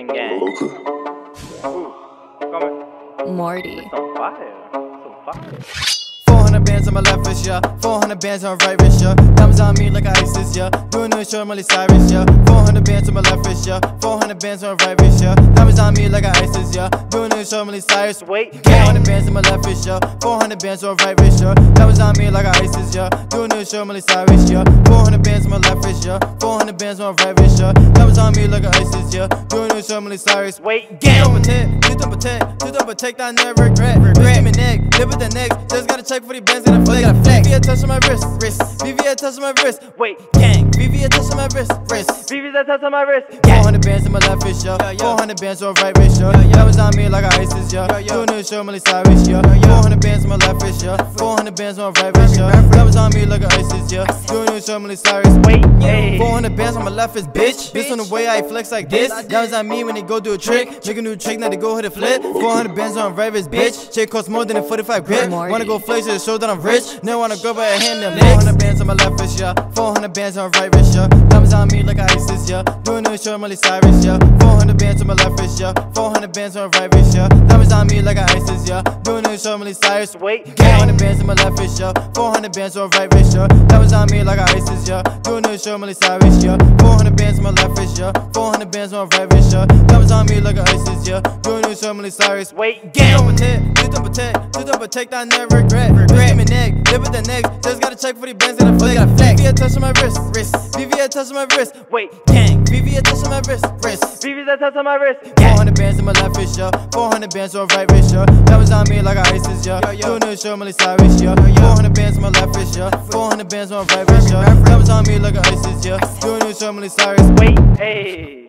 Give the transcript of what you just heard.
Gang, gang. Ooh, coming. Morty. Some fire. Some fire. 400 bands on my left wrist, yeah. 400 bands on my right wrist, yeah. Diamonds on me like ISIS, yeah. Doing new show, Miley Cyrus, yeah. 400 bands on my left wrist, yeah. 400 bands on my right wrist, yeah. Diamonds on me like ISIS, yeah. Doing new show, Miley Cyrus. Wait, 400 bands on my left wrist, yeah. 400 bands on my right wrist, yeah. Diamonds on me like ISIS, yeah. Doing new show, Miley Cyrus, yeah. 400 bands on my left wrist, yeah. 400 bands on my right wrist, yeah. Diamonds on me like ISIS, yeah. Doing new show, Miley Cyrus. Wait, Gang. You don't protect, I never regret. Give me neck, live with the neck. Just gotta check for the bands in the flag. BV a touch on my wrist. BV a touch on my wrist. wait. Gang. BV a touch on my wrist. BB's that touch on my wrist. 400 bands on my left wrist, yo. 400 bands on my right wrist, yo. That was on me like ISIS, yo. Doing new show, Miley Cyrus, yo. 400 bands on my left wrist, yo. 400 bands on my right wrist, yo. That was on me like ISIS, yo. Doing new show, Miley Cyrus. Wait, hey. 400 bands on my left wrist, bitch. Bitch on the way I flex like this. That was on me when they go do a trick. Make a new trick, now they go hit a flip. 400 bands on my right wrist, bitch. Shit costs more than a 45 grip. Wanna go flex to show that I'm rich. Never wanna go by a hand them. 400 bands on my left wrist, yeah. 400 bands on my right wrist, yeah. Diamonds on me like ISIS, yeah. Doing new show, Miley Cyrus, yeah. 400 bands on my left wrist, yeah. 400 bands on my right wrist, yeah. Diamonds on me like ISIS, yeah. Doing new show, Miley Cyrus. Wait, 400 bands on my left wrist, yeah. 400 bands on my right wrist, yeah. Diamonds on me like ISIS, yeah. Doing new show, Miley Cyrus, yeah. 400 bands on my left wrist, yeah. 400 bands on my right wrist, yeah. Diamonds on me like ISIS, yeah. Doing new show, Miley Cyrus. wait, You don't protect, I never regret. Give me neck, live with the neck. Just gotta check for the bands in the flag. BV a touch on my wrist. BV a touch on my wrist. wait. Gang. BV a touch on my wrist. BB's that touch on my wrist. 400 bands on my left wrist, yo. 400 bands on my right wrist, yo. That was on me like ISIS, yo. Doing new show, Miley Cyrus, yo. 400 bands on my left wrist, yo. 400 bands on my right wrist, yo. That was on me like ISIS, yo. Doing new show, Miley Cyrus. Wait, hey.